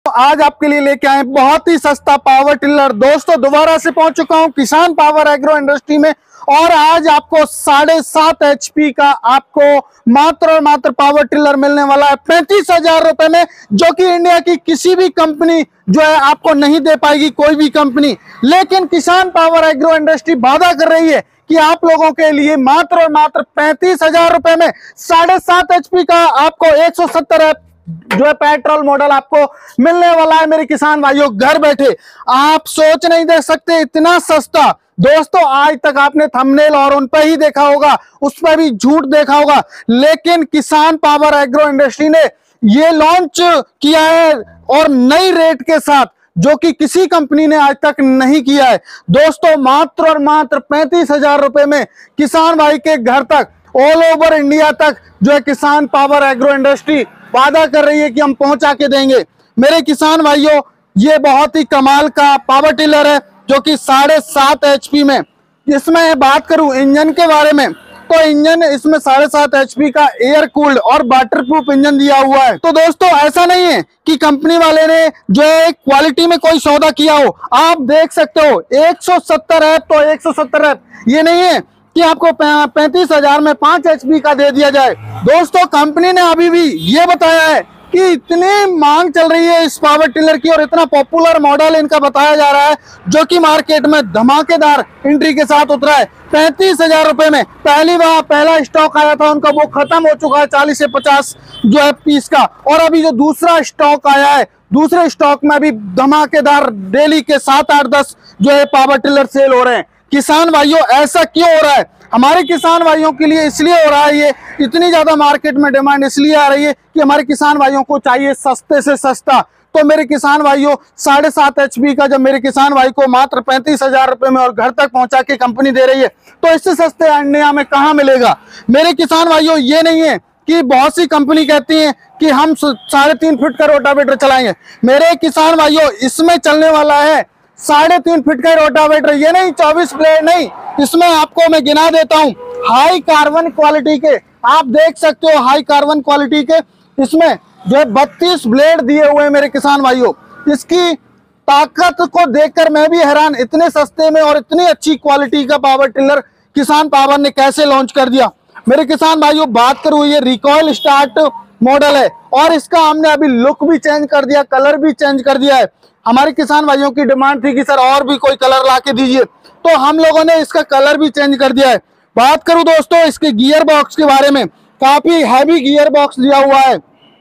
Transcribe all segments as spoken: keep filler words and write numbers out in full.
आज आपके लिए लेके आए बहुत ही सस्ता पावर टिलर। दोस्तों दोबारा से पहुंच चुका हूं किसान पावर एग्रो इंडस्ट्री में और आज आपको साढ़े सात एचपी का आपको मात्र और मात्र पावर टिलर मिलने वाला है पैंतीस हजार रुपए में, जो कि इंडिया की किसी भी कंपनी जो है आपको नहीं दे पाएगी, कोई भी कंपनी। लेकिन किसान पावर एग्रो इंडस्ट्री वादा कर रही है कि आप लोगों के लिए मात्र और मात्र पैंतीस हजार रुपए में साढ़े सात एचपी का आपको एक सौ सत्तर जो है पेट्रोल मॉडल आपको मिलने वाला है। मेरे किसान भाइयों, घर बैठे आप सोच नहीं दे सकते इतना सस्ता। दोस्तों आज तक आपने थंबनेल और उन पर ही देखा होगा, उस पर भी झूठ देखा होगा, लेकिन किसान पावर एग्रो इंडस्ट्री ने ये लॉन्च किया है और नई रेट के साथ, जो कि किसी कंपनी ने आज तक नहीं किया है। दोस्तों मात्र और मात्र पैंतीस हजार रुपए में किसान भाई के घर तक, ऑल ओवर इंडिया तक जो है किसान पावर एग्रो इंडस्ट्री वादा कर रही है कि हम पहुंचा के देंगे। मेरे किसान भाइयों, ये बहुत ही कमाल का पावर टिलर है जो कि साढ़े सात एचपी में। इसमें बात करूं इंजन के बारे में, तो इंजन इसमें साढ़े सात एचपी का एयर कूल्ड और वाटर प्रूफ इंजन दिया हुआ है। तो दोस्तों ऐसा नहीं है कि कंपनी वाले ने जो है क्वालिटी में कोई सौदा किया हो। आप देख सकते हो एक सौ सत्तर है तो एक सौ सत्तर है, ये नहीं है कि आपको पैंतीस हजार में पांच एचपी का दे दिया जाए। दोस्तों कंपनी ने अभी भी ये बताया है कि इतनी मांग चल रही है इस पावर टिलर की और इतना पॉपुलर मॉडल इनका बताया जा रहा है, जो कि मार्केट में धमाकेदार एंट्री के साथ उतरा है पैंतीस हजार रुपए में। पहली बार पहला स्टॉक आया था उनका, वो खत्म हो चुका है चालीस से पचास जो है पीस का, और अभी जो दूसरा स्टॉक आया है, दूसरे स्टॉक में अभी धमाकेदार डेली के सात आठ दस जो है पावर टिलर सेल हो रहे हैं। किसान भाइयों ऐसा क्यों हो रहा है? हमारे किसान भाइयों के लिए इसलिए हो रहा है, ये इतनी ज्यादा मार्केट में डिमांड इसलिए आ रही है कि हमारे किसान भाइयों को चाहिए सस्ते से सस्ता। तो मेरे किसान भाइयों, साढ़े सात एचपी का जब मेरे किसान भाई को मात्र पैंतीस हजार रुपए में और घर तक पहुंचा के कंपनी दे रही है, तो इससे सस्ते इंडिया में कहां मिलेगा? मेरे किसान भाइयों, ये नहीं है कि बहुत सी कंपनी कहती है कि हम साढ़े तीन फीट का रोटावेटर चलाएंगे। मेरे किसान भाइयों, इसमें चलने वाला है साढ़े तीन फीट का रोटावेटर, ये नहीं चौबीस ब्लेड नहीं, इसमें आपको मैं गिना देता हूं हाई कार्बन क्वालिटी के, आप देख सकते हो हाई कार्बन क्वालिटी के इसमें जो है बत्तीस ब्लेड दिए हुए हैं। मेरे किसान भाइयों, इसकी ताकत को देखकर मैं भी हैरान, इतने सस्ते में और इतनी अच्छी क्वालिटी का पावर टिलर किसान पावर ने कैसे लॉन्च कर दिया। मेरे किसान भाइयों बात करूं, ये रिकॉइल स्टार्ट मॉडल है और इसका हमने अभी लुक भी चेंज कर दिया, कलर भी चेंज कर दिया है। हमारे किसान भाइयों की डिमांड थी कि सर और भी कोई कलर ला के दीजिए, तो हम लोगों ने इसका कलर भी चेंज कर दिया है। बात करूं दोस्तों इसके गियर बॉक्स के बारे में, काफी हैवी गियर बॉक्स दिया हुआ है,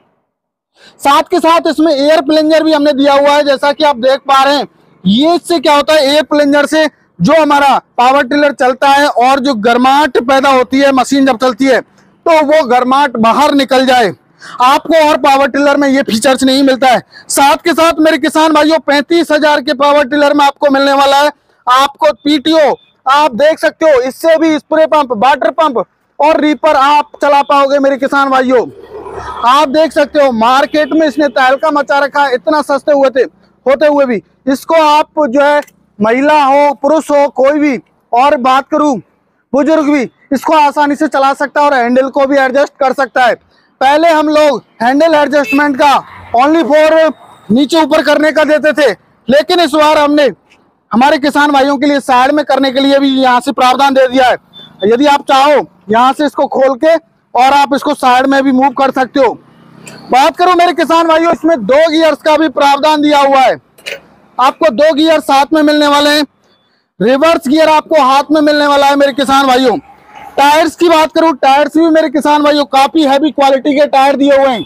साथ के साथ इसमें एयर प्लेंजर भी हमने दिया हुआ है, जैसा कि आप देख पा रहे हैं। ये इससे क्या होता है, एयर प्लेंजर से जो हमारा पावर टिलर चलता है और जो गर्माहट पैदा होती है मशीन जब चलती है, तो वो गर्माहट बाहर निकल जाए। आपको और पावर टिलर में ये फीचर्स नहीं मिलता है। साथ के साथ मेरे किसान भाइयों, पैंतीस हजार के पावर टिलर में आपको मिलने वाला है आपको पीटीओ, आप देख सकते हो, इससे भी स्प्रे पंप, वाटर पंप और रीपर आप चला पाओगे। मेरे किसान भाइयों आप देख सकते हो, मार्केट में इसने तहलका मचा रखा है, इतना सस्ते हुए थे होते हुए भी इसको आप जो है महिला हो पुरुष हो कोई भी, और बात करूं बुजुर्ग भी इसको आसानी से चला सकता है और हैंडल को भी एडजस्ट कर सकता है। पहले हम लोग हैंडल एडजस्टमेंट का ओनली फॉर नीचे ऊपर करने का देते थे, लेकिन इस बार हमने हमारे किसान भाइयों के लिए साइड में करने के लिए भी यहाँ से प्रावधान दे दिया है। यदि आप चाहो यहाँ से इसको खोल के और आप इसको साइड में भी मूव कर सकते हो। बात करूं मेरे किसान भाइयों, इसमें दो गियर्स का भी प्रावधान दिया हुआ है, आपको दो गियर साथ में मिलने वाले हैं, रिवर्स गियर आपको हाथ में मिलने वाला है। मेरे किसान भाइयों टायर्स की बात करूं, टायर्स भी मेरे किसान भाइयों काफी हैवी क्वालिटी के टायर दिए हुए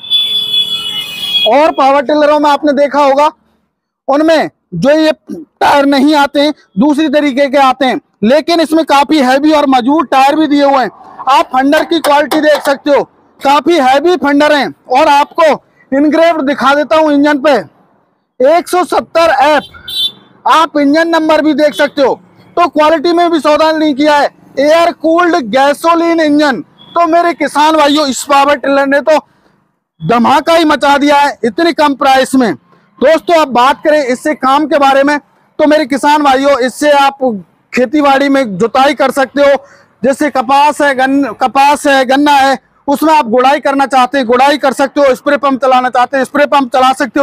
हैं, और पावर टिलरों में आपने देखा होगा उनमें जो ये टायर नहीं आते हैं, दूसरी तरीके के आते हैं, लेकिन इसमें काफी हैवी और मजबूत टायर भी दिए हुए हैं। आप फंडर की क्वालिटी देख सकते हो, काफी हैवी फंडर हैं, और आपको इनग्रेव्ड दिखा देता हूं इंजन पे एक सौ सत्तर एफ, आप इंजन नंबर भी देख सकते हो। तो क्वालिटी में भी सौदा नहीं किया है, एयर कूल्ड गैसोलीन इंजन। तो मेरे किसान भाइयों इस पावर टिलर ने तो धमाका ही मचा दिया है इतनी कम प्राइस में। दोस्तों अब बात करें इससे काम के बारे में, तो मेरे किसान भाइयों इससे आप खेतीबाड़ी में जुताई कर सकते हो, जैसे कपास है गन्न कपास है गन्ना है, उसमें आप गुड़ाई करना चाहते हैं गुड़ाई कर सकते हो, स्प्रे पंप चलाना चाहते हैं स्प्रे पंप चला सकते हो।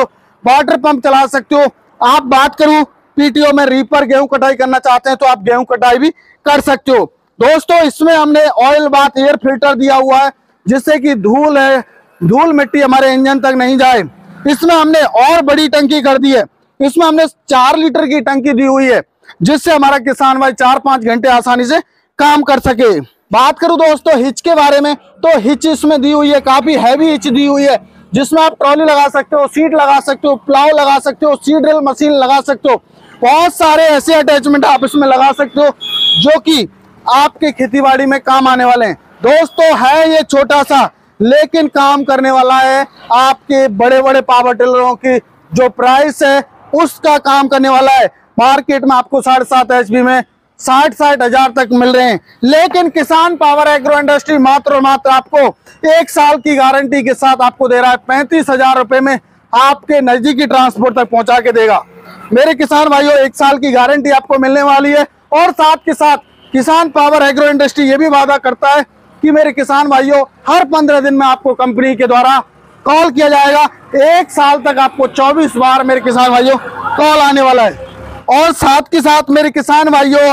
वाटर पंप चला सकते हो। आप बात करूं पीटीओ में रीपर गेहूं कटाई करना चाहते हैं तो आप गेहूं कटाई भी कर सकते हो। दोस्तों इसमें हमने ऑयल बाथ एयर फिल्टर दिया हुआ है जिससे कि धूल है धूल मिट्टी हमारे इंजन तक नहीं जाए। इसमें हमने और बड़ी टंकी कर दी है, इसमें हमने चार लीटर की टंकी दी हुई है जिससे हमारा किसान भाई चार पांच घंटे आसानी से काम कर सके। बात करूं दोस्तों हिच के बारे में तो हिच इसमें दी हुई है, काफी हैवी हिच दी हुई है जिसमें आप ट्रॉली लगा सकते हो, सीट लगा सकते हो, प्लाव लगा सकते हो, सीड ड्रिल मशीन लगा सकते हो। बहुत सारे ऐसे अटैचमेंट आप इसमें लगा सकते हो जो कि आपके खेतीबाड़ी में काम आने वाले हैं। दोस्तों है ये छोटा सा लेकिन काम करने वाला है, आपके बड़े बड़े पावर टिलरों की जो प्राइस है उसका काम करने वाला है। मार्केट में आपको साढ़े सात एच पी में साठ साठ हजार तक मिल रहे हैं, लेकिन किसान पावर एग्रो इंडस्ट्री मात्र और मात्र आपको एक साल की गारंटी के साथ आपको दे रहा है पैंतीस हजार रुपए में आपके नजदीकी ट्रांसपोर्ट तक पहुंचा के देगा। मेरे किसान भाइयों एक साल की गारंटी आपको मिलने वाली है और साथ के साथ किसान पावर एग्रो इंडस्ट्री ये भी वादा करता है कि मेरे किसान भाइयों हर पंद्रह दिन में आपको कंपनी के द्वारा कॉल किया जाएगा। एक साल तक आपको चौबीस बार मेरे किसान भाइयों कॉल आने वाला है। और साथ के साथ मेरे किसान भाइयों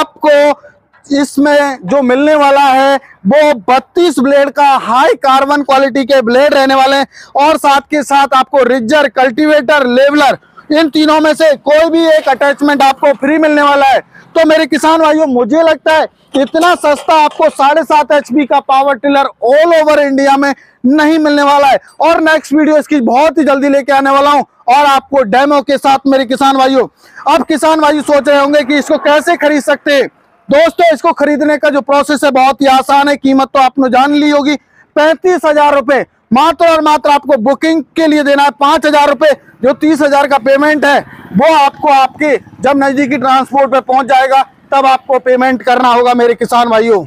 आपको इसमें जो मिलने वाला है वो बत्तीस ब्लेड का हाई कार्बन क्वालिटी के ब्लेड रहने वाले हैं और साथ के साथ आपको रिजर, कल्टीवेटर, लेवलर इन तीनों में से कोई भी एक अटैचमेंट आपको फ्री मिलने वाला है। तो मेरे किसान भाइयों मुझे लगता है इतना सस्ता आपको साढ़े सात एच पी का power tiller all over India में नहीं मिलने वाला है। और नेक्स्ट वीडियो इसकी बहुत ही जल्दी लेके आने वाला हूं और आपको डेमो के साथ। मेरे किसान भाइयों अब किसान भाई सोच रहे होंगे कि इसको कैसे खरीद सकते हैं। दोस्तों इसको खरीदने का जो प्रोसेस है बहुत ही आसान है, कीमत तो आपने जान ली होगी, पैंतीस हजार रुपए मात्र और मात्र आपको बुकिंग के लिए देना है। पांच हजार रुपए जो तीस हजार का पेमेंट है वो आपको आपके जब नजदीकी ट्रांसपोर्ट पे पहुंच जाएगा तब आपको पेमेंट करना होगा। मेरे किसान भाइयों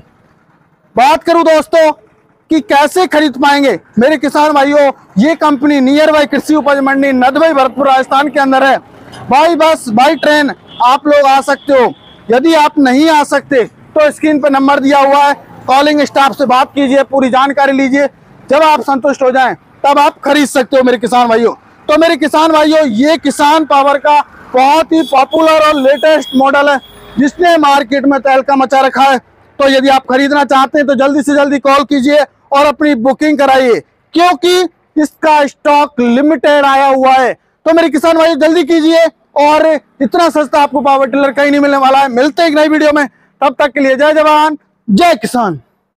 बात करूं दोस्तों कि कैसे खरीद पाएंगे, मेरे किसान भाइयों ये कंपनी नियर बाई कृषि उपज मंडी नदबई भरतपुर राजस्थान के अंदर है। बाई बस बाई ट्रेन आप लोग आ सकते हो। यदि आप नहीं आ सकते तो स्क्रीन पर नंबर दिया हुआ है, कॉलिंग स्टाफ से बात कीजिए, पूरी जानकारी लीजिए, जब आप संतुष्ट हो जाएं तब आप खरीद सकते हो। मेरे किसान भाइयों तो मेरे किसान भाइयों ये किसान पावर का बहुत ही पॉपुलर और लेटेस्ट मॉडल है जिसने मार्केट में तहलका मचा रखा है। तो यदि आप खरीदना चाहते हैं तो जल्दी से जल्दी कॉल कीजिए और अपनी बुकिंग कराइए क्योंकि इसका स्टॉक लिमिटेड आया हुआ है। तो मेरे किसान भाई जल्दी कीजिए और इतना सस्ता आपको पावर टिलर कहीं नहीं मिलने वाला है। मिलते हैं एक नई वीडियो में, तब तक के लिए जय जवान जय किसान।